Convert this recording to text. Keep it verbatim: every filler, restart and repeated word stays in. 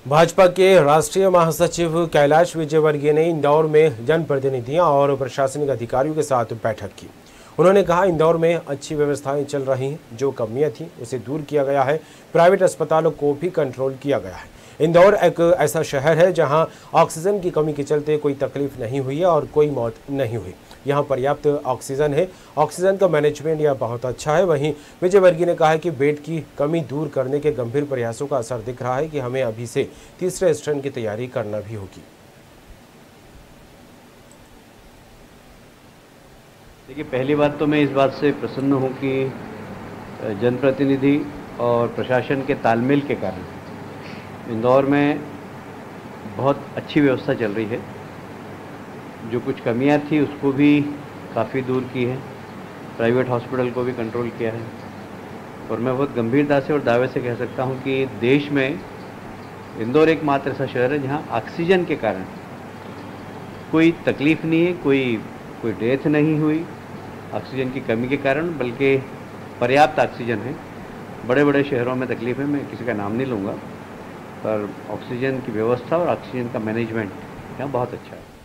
भाजपा के राष्ट्रीय महासचिव कैलाश विजयवर्गीय ने इंदौर में जनप्रतिनिधियों और प्रशासनिक अधिकारियों के साथ बैठक की। उन्होंने कहा, इंदौर में अच्छी व्यवस्थाएं चल रही हैं, जो कमियां थी उसे दूर किया गया है। प्राइवेट अस्पतालों को भी कंट्रोल किया गया है। इंदौर एक ऐसा शहर है जहां ऑक्सीजन की कमी के चलते कोई तकलीफ नहीं हुई है और कोई मौत नहीं हुई। यहाँ पर्याप्त ऑक्सीजन है, ऑक्सीजन का मैनेजमेंट यह बहुत अच्छा है। वहीं विजयवर्गीय ने कहा है कि बेड की कमी दूर करने के गंभीर प्रयासों का असर दिख रहा है कि हमें अभी से तीसरे स्ट्रेन की तैयारी करना भी होगी। देखिए, पहली बात तो मैं इस बात से प्रसन्न हूँ कि जनप्रतिनिधि और प्रशासन के तालमेल के कारण इंदौर में बहुत अच्छी व्यवस्था चल रही है। जो कुछ कमियां थी उसको भी काफ़ी दूर की है, प्राइवेट हॉस्पिटल को भी कंट्रोल किया है। और मैं बहुत गंभीरता से और दावे से कह सकता हूं कि देश में इंदौर एकमात्र ऐसा शहर है जहां ऑक्सीजन के कारण कोई तकलीफ नहीं है, कोई कोई डेथ नहीं हुई ऑक्सीजन की कमी के कारण, बल्कि पर्याप्त ऑक्सीजन है। बड़े बड़े शहरों में तकलीफ है, मैं किसी का नाम नहीं लूँगा, पर ऑक्सीजन की व्यवस्था और ऑक्सीजन का मैनेजमेंट यहाँ बहुत अच्छा है।